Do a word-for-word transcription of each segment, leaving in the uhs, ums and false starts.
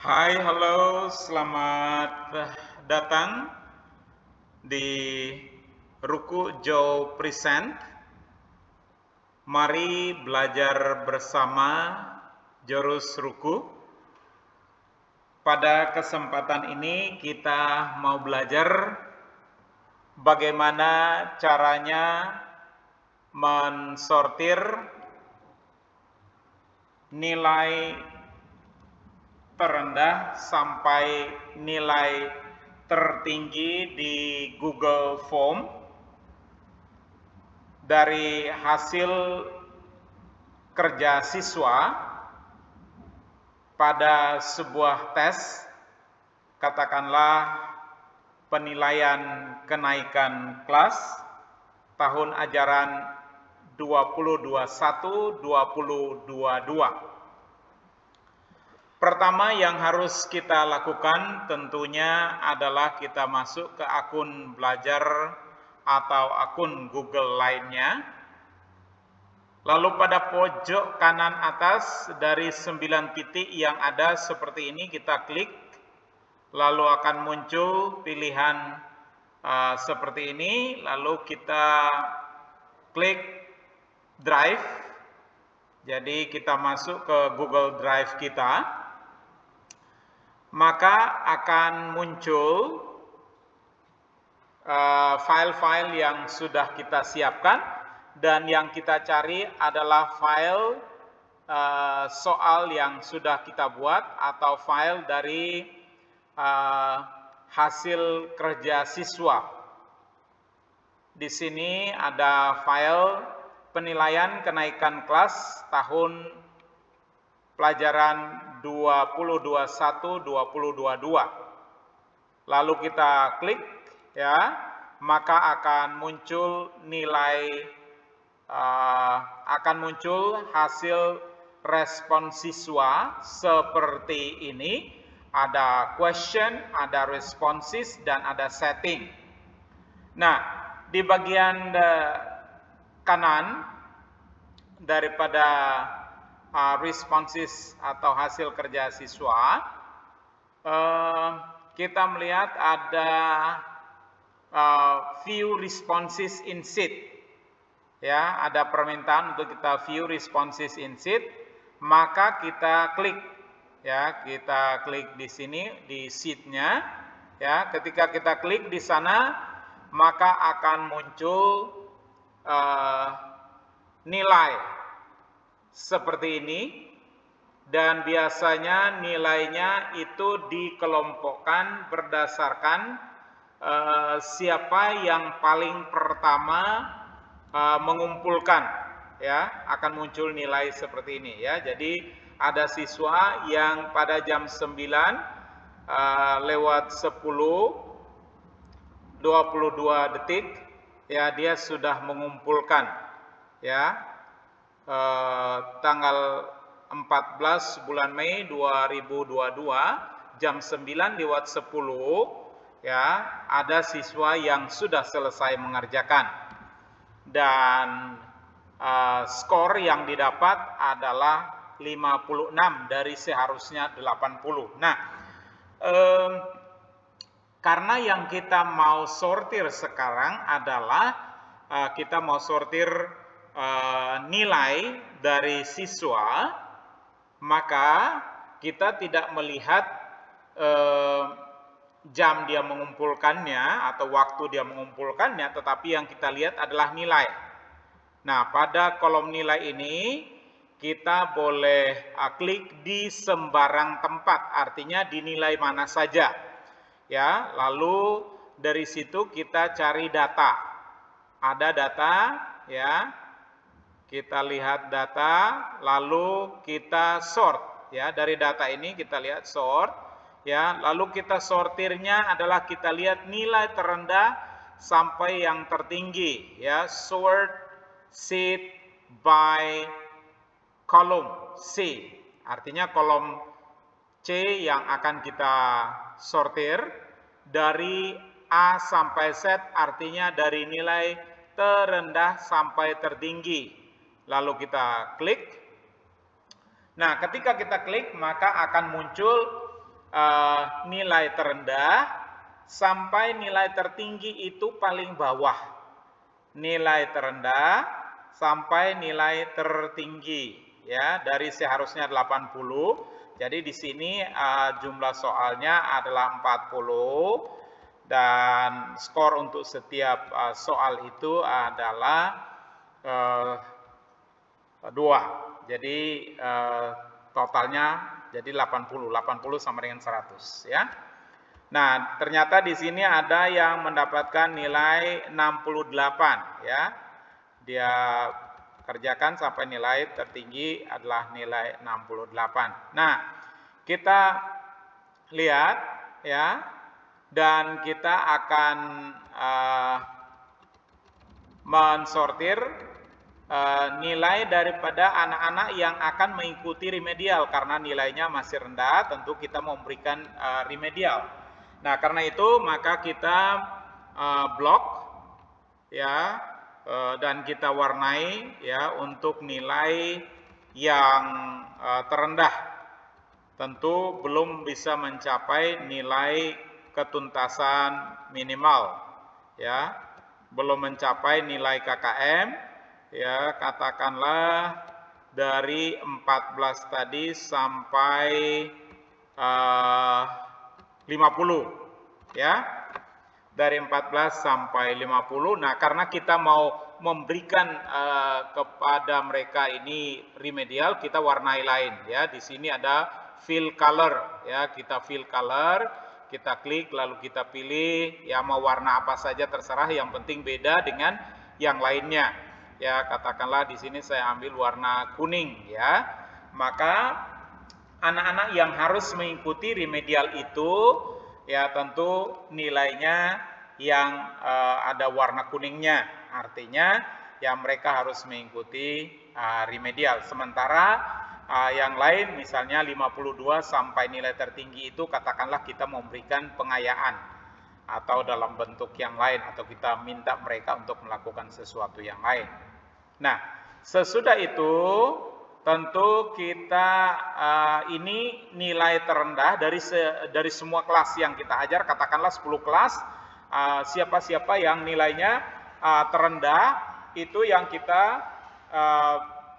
Hai, halo, selamat datang di Ruku Joe Present. Mari belajar bersama jurus Ruku. Pada kesempatan ini kita mau belajar bagaimana caranya mensortir nilai terendah sampai nilai tertinggi di Google Form dari hasil kerja siswa pada sebuah tes, katakanlah penilaian kenaikan kelas tahun ajaran dua ribu dua puluh satu dua ribu dua puluh dua. Pertama yang harus kita lakukan tentunya adalah kita masuk ke akun belajar atau akun Google lainnya. Lalu pada pojok kanan atas dari sembilan titik yang ada seperti ini kita klik. Lalu akan muncul pilihan uh, seperti ini. Lalu kita klik Drive. Jadi kita masuk ke Google Drive kita. Maka akan muncul file-file uh, yang sudah kita siapkan, dan yang kita cari adalah file uh, soal yang sudah kita buat atau file dari uh, hasil kerja siswa. Di sini ada file penilaian kenaikan kelas tahun pelajaran dua ribu dua puluh satu dua ribu dua puluh dua. Lalu kita klik, ya, maka akan muncul nilai, uh, akan muncul hasil respon siswa seperti ini. Ada question, ada responses, dan ada setting. Nah, di bagian uh, kanan daripada Uh, responses atau hasil kerja siswa, uh, kita melihat ada uh, view responses in sheet, ya, ada permintaan untuk kita view responses in sheet, maka kita klik, ya, kita klik di sini di sheet-nya, ya. Ketika kita klik di sana, maka akan muncul uh, nilai seperti ini, dan biasanya nilainya itu dikelompokkan berdasarkan uh, siapa yang paling pertama uh, mengumpulkan, ya, akan muncul nilai seperti ini, ya. Jadi ada siswa yang pada jam sembilan uh, lewat sepuluh dua puluh dua detik, ya, dia sudah mengumpulkan, ya, Uh, tanggal empat belas bulan Mei dua ribu dua puluh dua jam sembilan lewat sepuluh, ya, ada siswa yang sudah selesai mengerjakan, dan uh, skor yang didapat adalah lima puluh enam dari seharusnya delapan puluh. Nah, um, karena yang kita mau sortir sekarang adalah uh, kita mau sortir Uh, nilai dari siswa, maka kita tidak melihat uh, jam dia mengumpulkannya atau waktu dia mengumpulkannya, tetapi yang kita lihat adalah nilai. Nah, pada kolom nilai ini kita boleh uh, klik di sembarang tempat, artinya di nilai mana saja, ya. Lalu dari situ kita cari data, ada data, ya. Kita lihat data, lalu kita sort, ya. Dari data ini kita lihat sort, ya. Lalu kita sortirnya adalah kita lihat nilai terendah sampai yang tertinggi, ya. Sort sheet by column C, artinya kolom C yang akan kita sortir dari A sampai Z, artinya dari nilai terendah sampai tertinggi. Lalu kita klik. Nah, ketika kita klik, maka akan muncul uh, nilai terendah sampai nilai tertinggi itu paling bawah. Nilai terendah sampai nilai tertinggi, ya, dari seharusnya delapan puluh. Jadi di sini uh, jumlah soalnya adalah empat puluh dan skor untuk setiap uh, soal itu adalah uh, dua. Jadi uh, totalnya jadi delapan puluh. delapan puluh sama dengan seratus, ya. Nah, ternyata di sini ada yang mendapatkan nilai enam puluh delapan, ya. Dia kerjakan sampai nilai tertinggi adalah nilai enam puluh delapan. Nah, kita lihat, ya, dan kita akan uh, mensortir uh, nilai daripada anak-anak yang akan mengikuti remedial karena nilainya masih rendah. Tentu kita memberikan uh, remedial. Nah, karena itu maka kita uh, blok, ya, uh, dan kita warnai, ya, untuk nilai yang uh, terendah. Tentu belum bisa mencapai nilai ketuntasan minimal, ya, belum mencapai nilai K K M, ya, katakanlah dari empat belas tadi sampai uh, lima puluh, ya, dari empat belas sampai lima puluh. Nah, karena kita mau memberikan uh, kepada mereka ini remedial, kita warnai lain, ya. Di sini ada fill color, ya, kita fill color. Kita klik lalu kita pilih, ya, mau warna apa saja terserah, yang penting beda dengan yang lainnya. Ya, katakanlah di sini saya ambil warna kuning, ya. Maka anak-anak yang harus mengikuti remedial itu, ya, tentu nilainya yang uh, ada warna kuningnya. Artinya ya mereka harus mengikuti uh, remedial. Sementara Uh, yang lain misalnya lima puluh dua sampai nilai tertinggi itu katakanlah kita memberikan pengayaan atau dalam bentuk yang lain, atau kita minta mereka untuk melakukan sesuatu yang lain. Nah, sesudah itu tentu kita uh, ini nilai terendah dari se, dari semua kelas yang kita ajar, katakanlah sepuluh kelas, siapa-siapa uh, yang nilainya uh, terendah itu yang kita uh,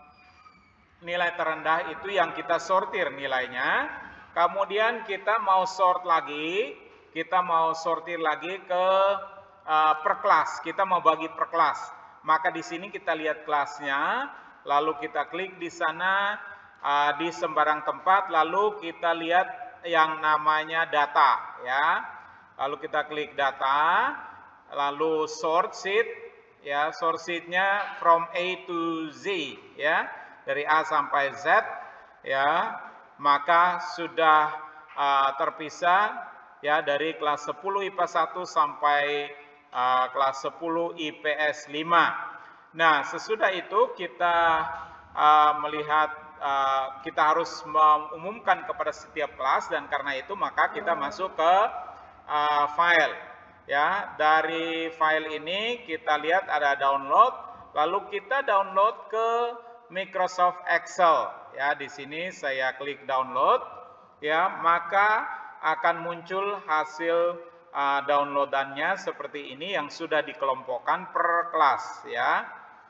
nilai terendah itu yang kita sortir nilainya. Kemudian kita mau sort lagi, kita mau sortir lagi ke uh, per kelas, kita mau bagi per kelas. Maka di sini kita lihat kelasnya, lalu kita klik di sana uh, di sembarang tempat, lalu kita lihat yang namanya data, ya. Lalu kita klik data, lalu sort sheet, ya, sort sheetnya from A to Z, ya, dari A sampai Z, ya, maka sudah uh, terpisah, ya, dari kelas sepuluh I P A satu sampai uh, kelas sepuluh I P S lima. Nah, sesudah itu kita uh, melihat uh, kita harus mengumumkan kepada setiap kelas, dan karena itu maka kita masuk ke uh, file, ya. Dari file ini kita lihat ada download, lalu kita download ke Microsoft Excel, ya. Di sini saya klik download, ya, maka akan muncul hasil uh, downloadannya seperti ini yang sudah dikelompokkan per kelas, ya.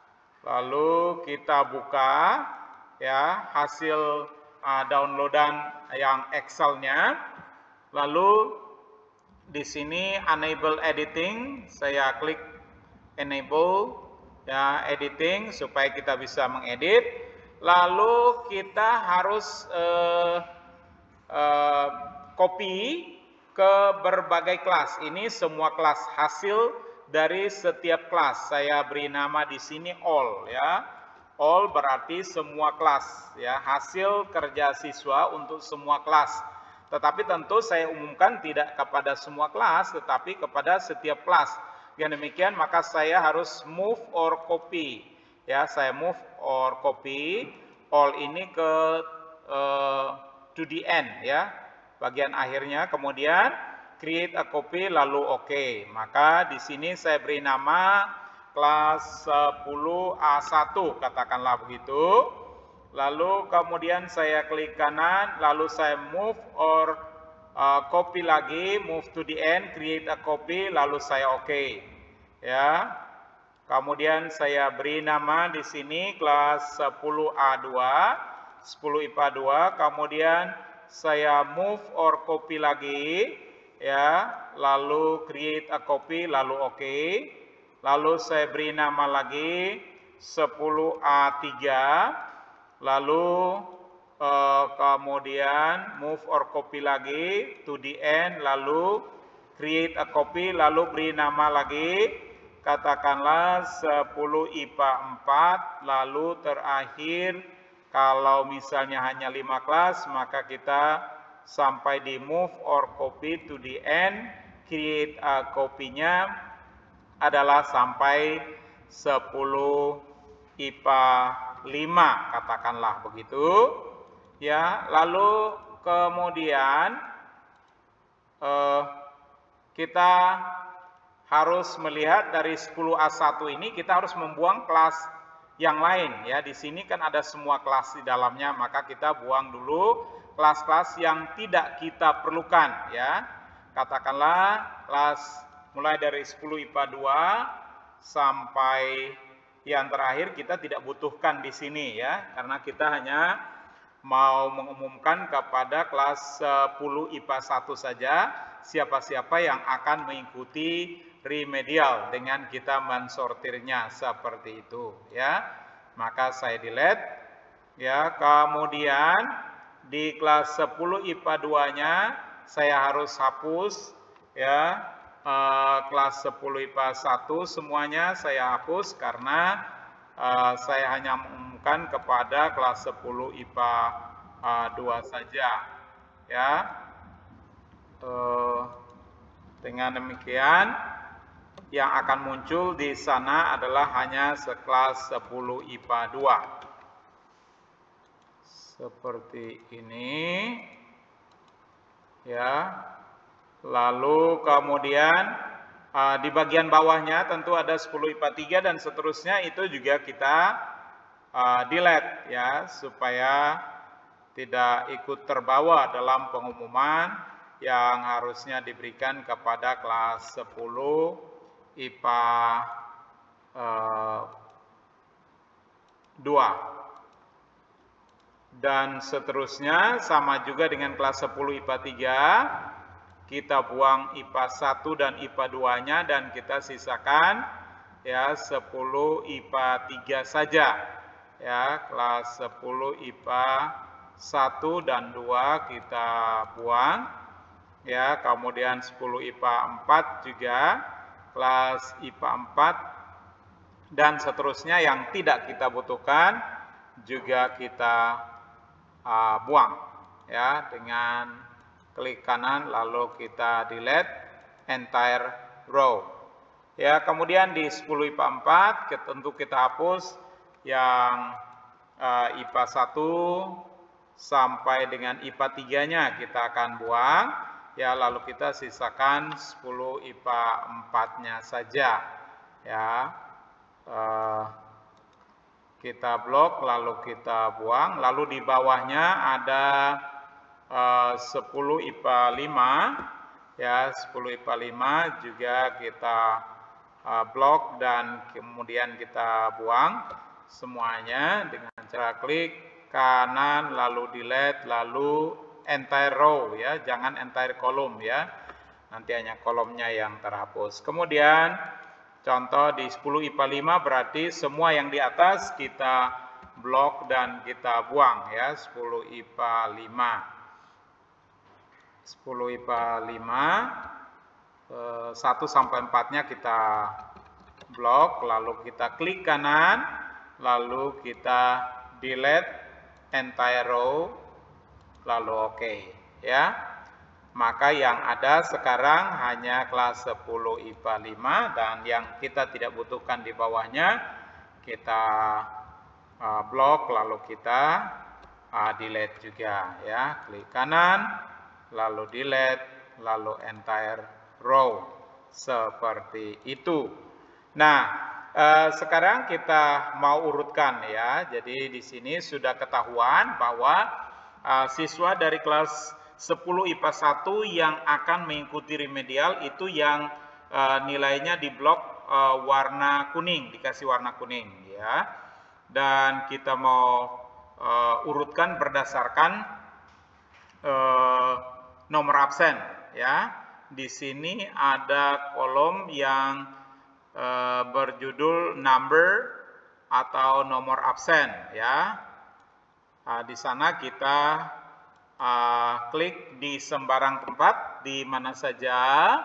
Lalu kita buka, ya, hasil uh, downloadan yang Excel-nya. Lalu di sini enable editing, saya klik enable, ya, editing supaya kita bisa mengedit. Lalu kita harus uh, uh, copy ke berbagai kelas. Ini semua kelas hasil dari setiap kelas. Saya beri nama di sini all, ya. All berarti semua kelas, ya, hasil kerja siswa untuk semua kelas. Tetapi tentu saya umumkan tidak kepada semua kelas, tetapi kepada setiap kelas. Yang demikian maka saya harus move or copy, ya, saya move or copy all ini ke uh, to the end, ya, bagian akhirnya. Kemudian create a copy, lalu oke. Okay. Maka di sini saya beri nama kelas sepuluh A satu, katakanlah begitu. Lalu kemudian saya klik kanan, lalu saya move or uh, copy lagi, move to the end, create a copy, lalu saya oke. Okay. Ya. Kemudian saya beri nama di sini kelas sepuluh A dua, sepuluh I P A dua, kemudian saya move or copy lagi, ya, lalu create a copy, lalu oke. Okay. Lalu saya beri nama lagi sepuluh A tiga, lalu uh, kemudian move or copy lagi to the end, lalu create a copy, lalu beri nama lagi. Katakanlah sepuluh I P A empat, lalu terakhir kalau misalnya hanya lima kelas, maka kita sampai di move or copy to the end, create a copy-nya adalah sampai sepuluh I P A lima, katakanlah begitu. Ya, lalu kemudian eh, kita harus melihat dari sepuluh A satu ini kita harus membuang kelas yang lain, ya. Di sini kan ada semua kelas di dalamnya, maka kita buang dulu kelas-kelas yang tidak kita perlukan, ya. Katakanlah kelas mulai dari sepuluh I P A dua sampai yang terakhir kita tidak butuhkan di sini, ya, karena kita hanya mau mengumumkan kepada kelas sepuluh I P A satu saja siapa-siapa yang akan mengikuti remedial dengan kita mensortirnya seperti itu, ya. Maka saya delete, ya. Kemudian di kelas sepuluh I P A dua-nya saya harus hapus, ya. Eh, kelas sepuluh I P A satu semuanya saya hapus karena eh, saya hanya mengumumkan kepada kelas sepuluh I P A dua saja, ya. Eh, dengan demikian yang akan muncul di sana adalah hanya sekelas sepuluh I P A dua. Seperti ini. Ya. Lalu kemudian uh, di bagian bawahnya tentu ada sepuluh I P A tiga dan seterusnya, itu juga kita uh, delete, ya, supaya tidak ikut terbawa dalam pengumuman yang harusnya diberikan kepada kelas sepuluh I P A uh, dua. Dan seterusnya sama juga dengan kelas sepuluh I P A tiga, kita buang I P A satu dan I P A dua-nya dan kita sisakan, ya, sepuluh I P A tiga saja. Ya, kelas sepuluh I P A satu dan dua kita buang. Ya, kemudian sepuluh I P A empat juga, kelas I P A empat dan seterusnya yang tidak kita butuhkan juga kita uh, buang, ya, dengan klik kanan lalu kita delete entire row. Ya, kemudian di sepuluh I P A empat tentu kita hapus yang uh, I P A satu sampai dengan I P A tiga-nya kita akan buang. Ya, lalu kita sisakan sepuluh I P A empat-nya saja, ya. Uh, kita blok lalu kita buang, lalu di bawahnya ada uh, sepuluh I P A lima, ya, sepuluh I P A lima juga kita uh, blok dan kemudian kita buang semuanya dengan cara klik kanan lalu delete lalu entire row, ya, jangan entire kolom, ya, nanti hanya kolomnya yang terhapus. Kemudian contoh di sepuluh I P A lima berarti semua yang di atas kita blok dan kita buang, ya, sepuluh I P A lima. sepuluh I P A lima eh, satu sampai empat-nya kita blok lalu kita klik kanan lalu kita delete entire row lalu oke, okay, ya. Maka yang ada sekarang hanya kelas sepuluh I P A lima dan yang kita tidak butuhkan di bawahnya kita uh, blok lalu kita uh, delete juga, ya. Klik kanan lalu delete lalu entire row seperti itu. Nah, uh, sekarang kita mau urutkan, ya. Jadi di sini sudah ketahuan bahwa Uh, siswa dari kelas sepuluh I P A satu yang akan mengikuti remedial itu yang uh, nilainya di blok uh, warna kuning, dikasih warna kuning ya. Dan kita mau uh, urutkan berdasarkan uh, nomor absen ya. Di sini ada kolom yang uh, berjudul number atau nomor absen ya. Nah, di sana kita uh, klik di sembarang tempat di mana saja.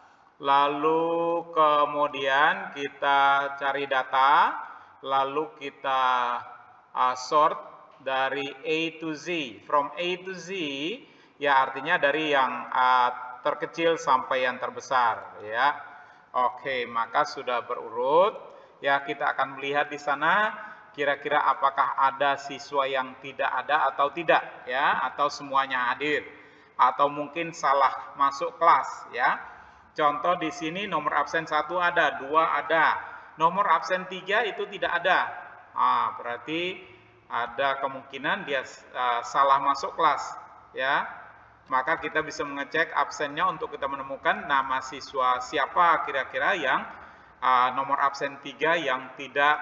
Lalu kemudian kita cari data, lalu kita uh, sort dari A to Z. From A to Z ya artinya dari yang uh, terkecil sampai yang terbesar ya. Oke, maka sudah berurut ya. Kita akan melihat di sana kira-kira apakah ada siswa yang tidak ada atau tidak ya, atau semuanya hadir, atau mungkin salah masuk kelas ya. Contoh di sini nomor absen satu ada, dua ada, nomor absen tiga itu tidak ada. Nah, berarti ada kemungkinan dia uh, salah masuk kelas ya. Maka kita bisa mengecek absennya untuk kita menemukan nama siswa siapa kira-kira yang uh, nomor absen tiga yang tidak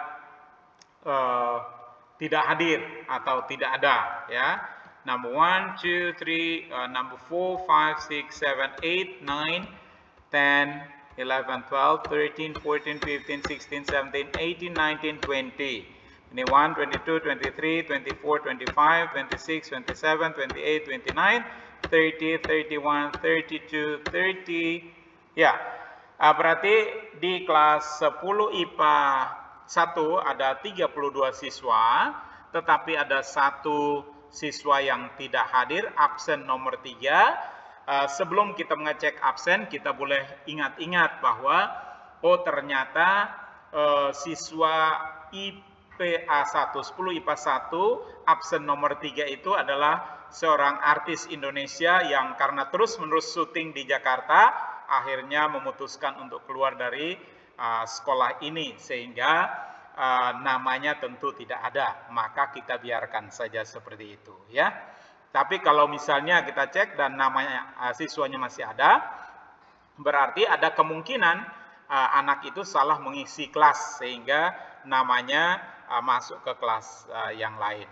uh, tidak hadir atau tidak ada ya. Number one, two, three, uh, number four, five, six, seven, eight, nine, ten, eleven, twelve, thirteen, fourteen, fifteen, sixteen, seventeen, eighteen, nineteen, twenty. twenty-one, twenty-two, twenty-three, twenty-four, twenty-five, twenty-six, twenty-seven, twenty-eight, twenty-nine, thirty, thirty-one, thirty-two, thirty. Ya, berarti di kelas sepuluh I P A satu ada tiga puluh dua siswa, tetapi ada satu siswa yang tidak hadir, absen nomor tiga. Sebelum kita mengecek absen, kita boleh ingat-ingat bahwa oh ternyata uh, siswa I P A satu, sepuluh I P A satu, absen nomor tiga itu adalah seorang artis Indonesia yang karena terus-menerus syuting di Jakarta, akhirnya memutuskan untuk keluar dari uh, sekolah ini, sehingga uh, namanya tentu tidak ada, maka kita biarkan saja seperti itu ya. Tapi kalau misalnya kita cek dan namanya uh, siswanya masih ada, berarti ada kemungkinan uh, anak itu salah mengisi kelas sehingga namanya uh, masuk ke kelas uh, yang lain.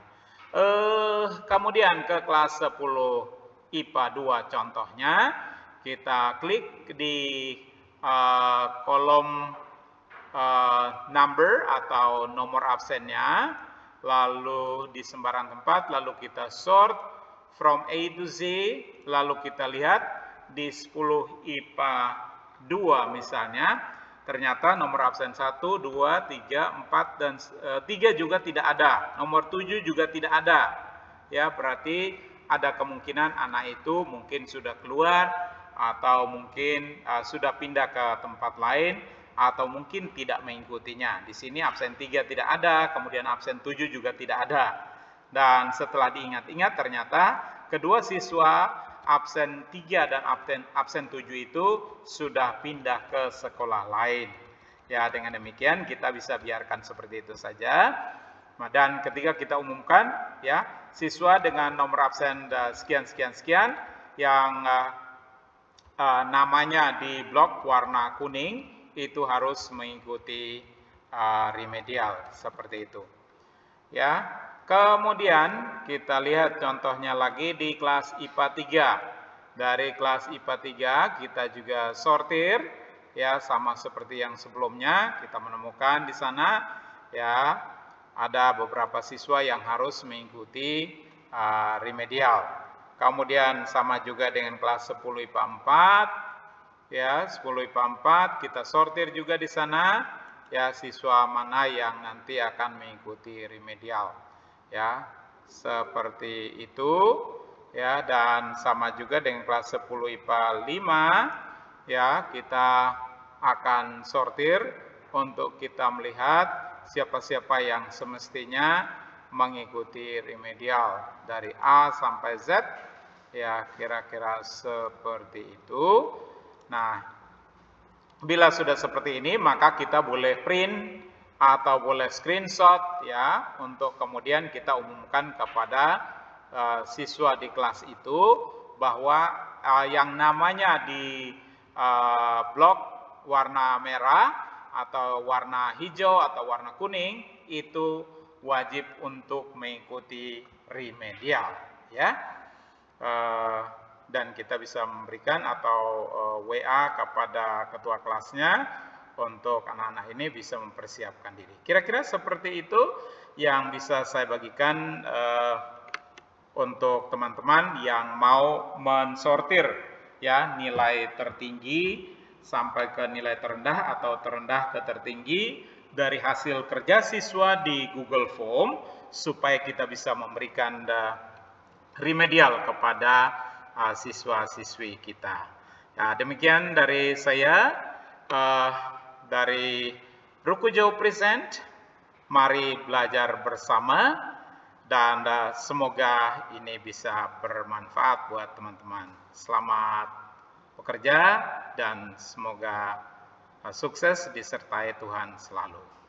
Uh, kemudian ke kelas sepuluh I P A dua contohnya, kita klik di uh, kolom uh, number atau nomor absennya, lalu di sembarang tempat, lalu kita sort from A to Z, lalu kita lihat di sepuluh I P A dua misalnya, ternyata nomor absen satu, dua, tiga, empat, dan e, tiga juga tidak ada. Nomor tujuh juga tidak ada. Ya, berarti ada kemungkinan anak itu mungkin sudah keluar, atau mungkin e, sudah pindah ke tempat lain, atau mungkin tidak mengikutinya. Di sini absen tiga tidak ada, kemudian absen tujuh juga tidak ada. Dan setelah diingat-ingat ternyata kedua siswa absen tiga dan absen, absen tujuh itu sudah pindah ke sekolah lain. Ya, dengan demikian kita bisa biarkan seperti itu saja. Dan ketika kita umumkan ya, siswa dengan nomor absen sekian sekian sekian yang uh, uh, namanya di blok warna kuning itu harus mengikuti uh, remedial seperti itu. Ya. Kemudian kita lihat contohnya lagi di kelas I P A tiga. Dari kelas I P A tiga kita juga sortir ya, sama seperti yang sebelumnya. Kita menemukan di sana ya ada beberapa siswa yang harus mengikuti uh, remedial. Kemudian sama juga dengan kelas sepuluh I P A empat ya, sepuluh I P A empat kita sortir juga di sana ya, siswa mana yang nanti akan mengikuti remedial. Ya, seperti itu ya. Dan sama juga dengan kelas sepuluh I P A lima ya, kita akan sortir untuk kita melihat siapa-siapa yang semestinya mengikuti remedial dari A sampai Z ya, kira-kira seperti itu. Nah, bila sudah seperti ini maka kita boleh print atau boleh screenshot ya, untuk kemudian kita umumkan kepada uh, siswa di kelas itu bahwa uh, yang namanya di uh, blok warna merah atau warna hijau atau warna kuning itu wajib untuk mengikuti remedial, ya. Uh, dan kita bisa memberikan atau uh, W A kepada ketua kelasnya untuk anak-anak ini bisa mempersiapkan diri. Kira-kira seperti itu yang bisa saya bagikan uh, untuk teman-teman yang mau mensortir ya nilai tertinggi sampai ke nilai terendah atau terendah ke tertinggi dari hasil kerja siswa di Google Form supaya kita bisa memberikan uh, remedial kepada uh, siswa-siswi kita. Nah, demikian dari saya uh, dari Rukujo Present. Mari belajar bersama dan uh, semoga ini bisa bermanfaat buat teman-teman. Selamat bekerja dan semoga uh, sukses disertai Tuhan selalu.